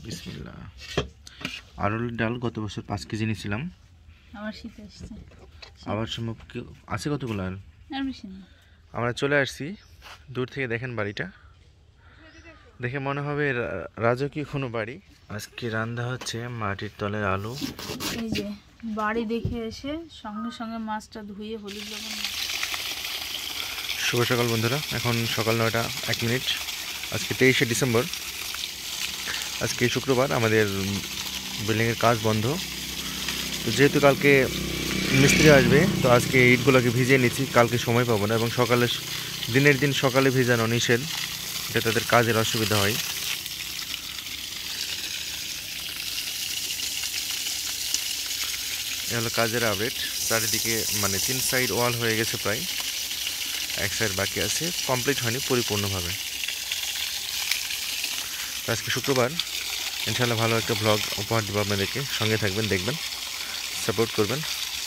বিসমিল্লাহ। আরুলের ডাল গত বছর 5 কেজি নিয়েছিলাম। আবার শীত আসছে। আবার সম্ভব আছে কতগুলো আর বেশি না। আমরা চলে আসছি। দূর থেকে দেখেন বাড়িটা, দেখে মনে হবে রাজকীয় কোনো বাড়ি। আজকে রান্না হচ্ছে মাটির তলের আলু। এই যে বাড়ি দেখে এসে সঙ্গে সঙ্গে মাছটা ধুয়ে হলুদ লবণ। শুভ সকাল বন্ধুরা, এখন সকাল 9টা 1 মিনিট। আজকে 23শে ডিসেম্বর, আজকে শুক্রবার। আমাদের বিল্ডিংয়ের কাজ বন্ধ, তো যেহেতু কালকে মিস্ত্রি আসবে, তো আজকে ইটগুলোকে ভিজিয়ে নিচ্ছি, কালকে সময় পাবো না। এবং দিনের দিন সকালে ভিজানো নিষেধ, এটা তাদের কাজের অসুবিধা হয়। এ হলো কাজের আপডেট। চারিদিকে মানে 3 সাইড ওয়াল হয়ে গেছে, প্রায় এক সাইড বাকি আছে, কমপ্লিট হয়নি পরিপূর্ণভাবে। আজকে শুক্রবার, ইনশাআল্লাহ ভালো একটা ব্লগ উপহার দেবো আপনাদেরকে। সঙ্গে থাকবেন, দেখবেন, সাপোর্ট করবেন।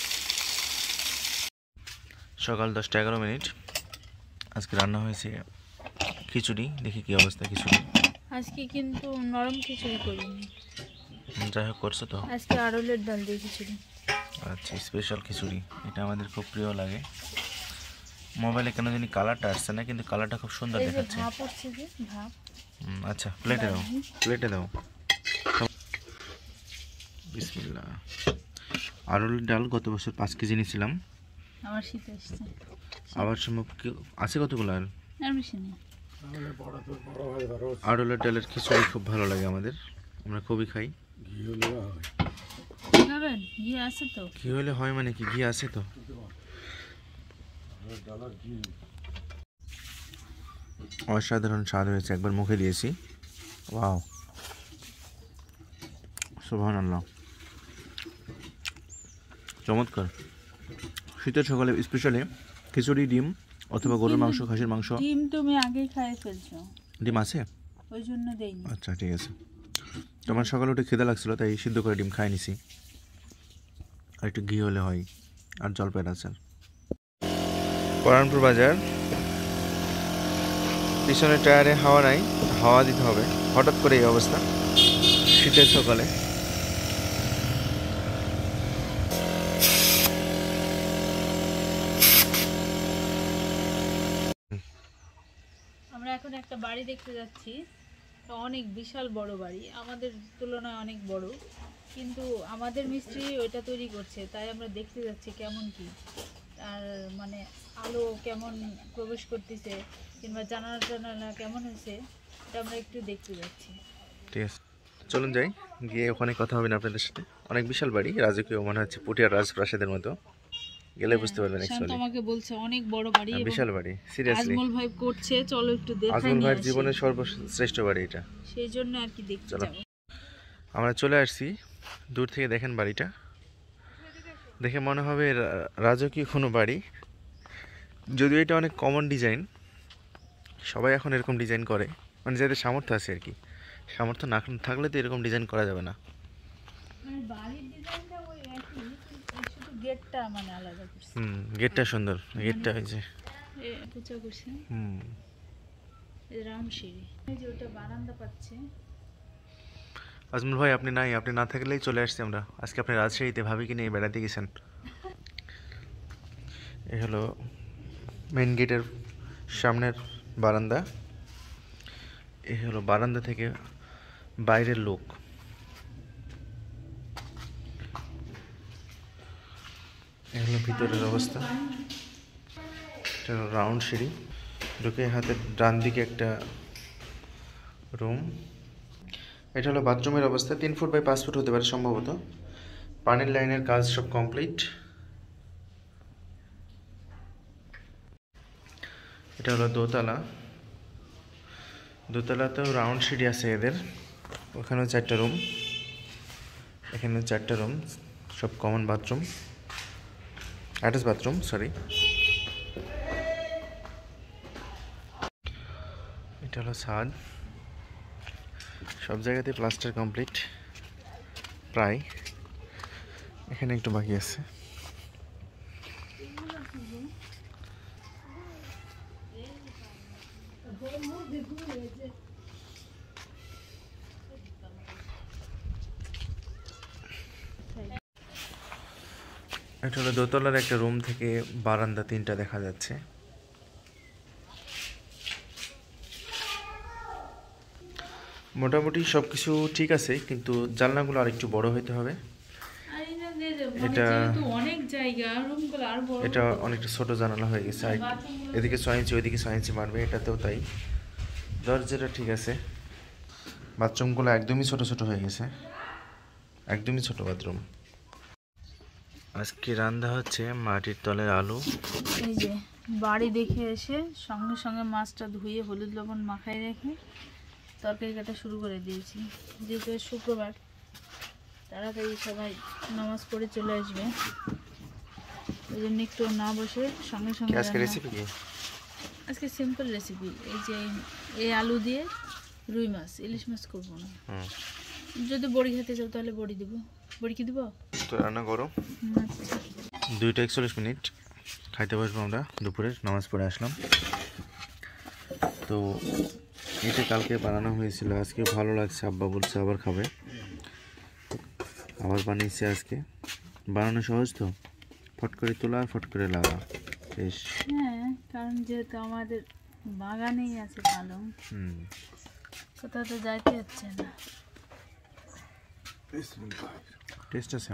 সকাল 10টা 11 মিনিট। আজকে রান্না হয়েছে খিচুড়ি। দেখি কি অবস্থা খিচুড়ি। আজকে কিন্তু নরম খিচুড়ি করিনি, যাই হোক করছো তো। আজকে আরুলের ডাল দিয়ে খিচুড়ি। আচ্ছা, স্পেশাল খিচুড়ি, এটা আমাদের খুব প্রিয় লাগে। মোবাইলে কেন জানি কালারটা আসছে না, কিন্তু কালারটা খুব সুন্দর দেখাচ্ছে। ভাপ হচ্ছে যে ভাপ। আচ্ছা, প্লেটে দাও, প্লেটে দাও। বিসমিল্লাহ। আরুলের ডাল গত বছর 5 কেজি নিয়েছিলাম। আবার শীত আসছে। আবার সম্ভব আছে কতগুলো আর বেশি না। আরুলের ডালের খিচুড়ি খুব ভালো লাগে আমাদের, আমরা খুবই খাই। ঘি আছে তো? ঘি হলে হয় মানে কি, ঘি আছে তো। অসাধারণ স্বাদ হয়েছে, একবার মুখে দিয়েছি, ওয়াও, সুবহানাল্লাহ, চমৎকার। শীতের সকালে স্পেশালি খিচুড়ি, ডিম অথবা গরুর মাংস, খাসির মাংস। ডিম তুমি আগেই খাই ফেলছো। ডিম আছে, ওই জন্য দেইনি। আচ্ছা ঠিক আছে। তোমার সকালে উঠে খিদে লাগছিল, তাই সিদ্ধ করে ডিম খাই নিছি। আর একটু ঘি হলে হয়, আর জলপাইয়ের আচার। পরানপুর বাজার, পিছনের টায়ারে হাওয়া নাই, হাওয়া দিতে হবে। হঠাৎ করে এই অবস্থা শীতের সকালে। আমরা এখন একটা বাড়ি দেখতে যাচ্ছি, অনেক বিশাল বড় বাড়ি, আমাদের তুলনায় অনেক বড়, কিন্তু আমাদের মিস্ত্রি ওইটা তৈরি করছে, তাই আমরা দেখতে যাচ্ছি কেমন কি, আর মানে আলো কেমন প্রবেশ করতেছে কিংবা জানালা কেমন হয়েছে, এটা আমরা একটু দেখতে যাচ্ছি। ঠিক আছে, চলুন যাই, গিয়ে ওখানে কথা হবে না আপনাদের সাথে। অনেক বিশাল বাড়ি, রাজকীয় মনে হচ্ছে, পুটিয়ার রাজপ্রাসাদের মতো। গেলে বুঝতে পারবেন। শান্ত আমাকে বলছে অনেক বড় বাড়ি, বিশাল বাড়ি, সিরিয়াসলি আজমল ভাই করছে, চলো একটু দেখাই আজমল নিয়ে ভাইয়ের আসি। জীবনের সর্বশ্রেষ্ঠ বাড়ি এটা, সেই জন্য আর কি দেখতে যাব। আমরা চলে আসছি। দূর থেকে দেখেন বাড়িটা, দেখে মনে হবে রাজকীয় কোনো বাড়ি। যদিও এটা অনেক কমন ডিজাইন, সবাই এখন এরকম ডিজাইন করে, মানে যাদের সামর্থ্য আছে আর কি। সামর্থ্য না থাকলে তো এরকম ডিজাইন করা যাবে না। বাড়ির ডিজাইনটা ওই একই, শুধু গেটটা মানে আলাদা করছে। গেটটা সুন্দর, গেটটা হয়েছে পূজা করছে। এই রামশিরি, এই যে ওটা বারান্দা পাচ্ছে। আজমল ভাই আপনি নাই, আপনি না থাকলেই চলে আসছি আমরা আজকে। আপনি রাজশাহীতে ভাবিকে নিয়ে বেড়াতে গেছেন। এই হলো মেন গেটের সামনের বারান্দা। এই হলো বারান্দা থেকে বাইরের লোক। এই হলো ভিতরের অবস্থা। এটা হলো রাউন্ড সিঁড়ি, ঢুকে হাতের ডান দিকে একটা রুম। এটা হলো বাথরুমের অবস্থা, 3 ফুট বাই 5 ফুট হতে পারে সম্ভবত। পানির লাইনের কাজ সব কমপ্লিট। এটা হলো দোতলা। দোতলাতেও রাউন্ড সিঁড়ি আছে এদের। ওখানেও 4টা রুম, এখানেও 4টা রুম, সব common bathroom, attach bathroom, sorry. এটা হলো ছাদ। সব জায়গাতে প্লাস্টার কমপ্লিট প্রায়, এখানে একটু বাকি আছে। এটা হলো দোতলার একটা রুম থেকে বারান্দা 3টা দেখা যাচ্ছে। মোটামুটি সব কিছু ঠিক আছে, কিন্তু জানলাগুলো আরেকটু বড় হইতে হবে। এটা অনেক জায়গা, রুমগুলো আর বড়, এটা অনেকটা ছোট জানালা হয়ে গেছে। এদিকে 6 ইঞ্চি, ওইদিকে 6 ইঞ্চি মারবে, এটাতেও তাই। দরজাটা ঠিক আছে। বাথরুমগুলো একদমই ছোট ছোট হয়ে গেছে, একদমই ছোট বাথরুম। আজকে রান্না হচ্ছে মাটির তলের আলু। এই যে বাড়ি দেখে এসে সঙ্গে সঙ্গে মাছটা ধুয়ে হলুদ লবণ মাখায় রেখে তরকারি কাটা শুরু করে দিয়েছি। যেহেতু শুক্রবার, তাড়াতাড়ি সবাই নামাজ পড়ে চলে আসবে, ওই জন্য একটু না বসে সঙ্গে সঙ্গে। আজকে রেসিপি কি? আজকে সিম্পল রেসিপি, এই যে এই আলু দিয়ে রুই মাছ, ইলিশ মাছ করবো না। যদি বড়ি খেতে চাও তাহলে বড়ি দেবো। বড়ি কি দেবো? তো রান্না করো। আচ্ছা, 2:41 খাইতে বসবো আমরা। দুপুরের নামাজ পড়ে আসলাম। তো এটা কালকে বানানো হয়েছিল, আজকে ভালো লাগছে, আব্বা বলছে আবার খাবে, আবার বানিয়েছে আজকে। বানানো সহজ তো, ফট করে তোলা আর ফট করে লাগা, বেশ। হ্যাঁ, কারণ যেহেতু আমাদের বাগানেই আছে পালং, কোথাও তো যাইতে হচ্ছে না। টেস্ট আছে,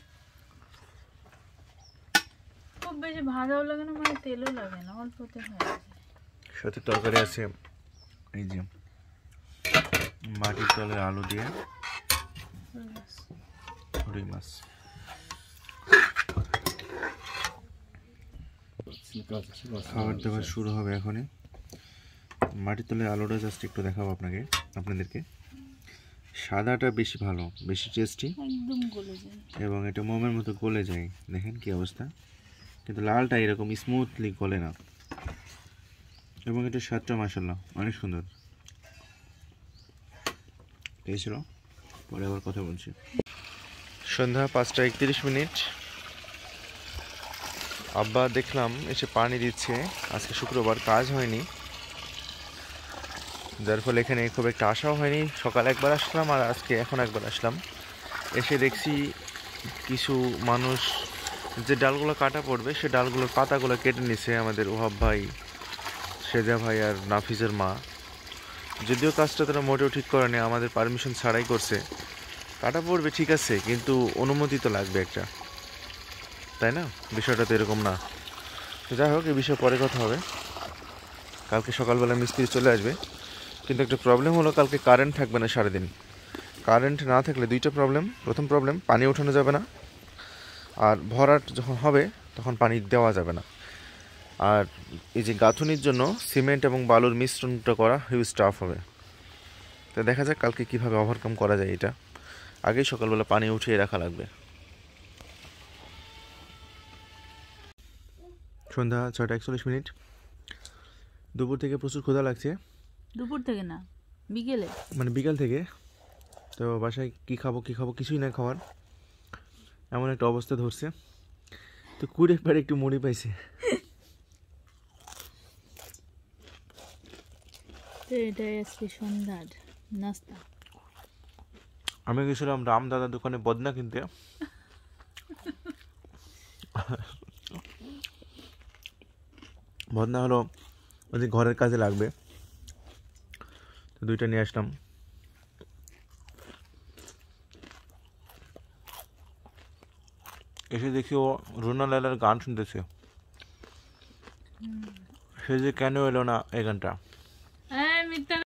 খুব বেশি ভাজাও লাগে না, মানে তেলও লাগে না, অল্পতে হয়ে যায়। সাথে তরকারি আছে এই যে মাটির তলের আলু দিয়ে রুই মাছ। খাবার দাবার শুরু হবে এখনই। মাটির তলের আলুটা জাস্ট একটু দেখাবো আপনাদেরকে। সাদাটা বেশি ভালো, বেশি টেস্টি, একদম গলে যায় এবং এটা মোমের মতো গলে যায়। দেখেন কি অবস্থা, কিন্তু লালটা এরকম স্মুথলি গলে না, এবং এটা স্বাদটা মাশাআল্লাহ অনেক সুন্দর। এই ছিল, পরে আবার কথা বলছি। সন্ধ্যা 5:31। আব্বা দেখলাম এসে পানি দিচ্ছে। আজকে শুক্রবার, কাজ হয়নি, যার ফলে এখানে খুব একটা আসাও হয়নি। সকালে একবার আসলাম আর আজকে এখন একবার আসলাম। এসে দেখছি কিছু মানুষ যে ডালগুলো কাটা পড়বে সে ডালগুলোর পাতাগুলো কেটে নিছে আমাদের ওহাব ভাই, সেজা ভাই আর নাফিজের মা। যদিও কাজটা তারা মোটেও ঠিক করেনি, আমাদের পারমিশন ছাড়াই করছে। কাটা পড়বে ঠিক আছে, কিন্তু অনুমতি তো লাগবে একটা, তাই না? বিষয়টা তো এরকম না। তো যাই হোক, এই বিষয়ে পরে কথা হবে। কালকে সকালবেলা মিস্ত্রি চলে আসবে, কিন্তু একটা প্রবলেম হলো, কালকে কারেন্ট থাকবে না সারাদিন। কারেন্ট না থাকলে 2টা প্রবলেম। প্রথম প্রবলেম, পানি ওঠানো যাবে না, আর ভরাট যখন হবে তখন পানি দেওয়া যাবে না। আর এই যে গাঁথুনির জন্য সিমেন্ট এবং বালুর মিশ্রণটা করা হিউজ টাফ হবে। তো দেখা যাক কালকে কীভাবে ওভারকাম করা যায় এটা। আগেই সকালবেলা পানি উঠিয়ে রাখা লাগবে। সন্ধ্যা 6:41। দুপুর থেকে প্রচুর ক্ষুধা লাগছে। দুপুর থেকে না, বিকেলে, মানে বিকাল থেকে। তো বাসায় কী খাবো কিছুই না খাওয়ার, এমন একটা অবস্থা ধরছে। তো কুড়ে পারে একটু মুড়ি পাইছে। তো এটাই আজকে সন্ধ্যার নাস্তা। আমি গেছিলাম রাম দাদার দোকানে বদনা কিনতে। বদনা হলো ওই ঘরের কাজে লাগবে, তো 2টা নিয়ে আসলাম। এসে দেখি ও রুনা লালার গান শুনতেছে। সে যে কেন এলো না এই গানটা।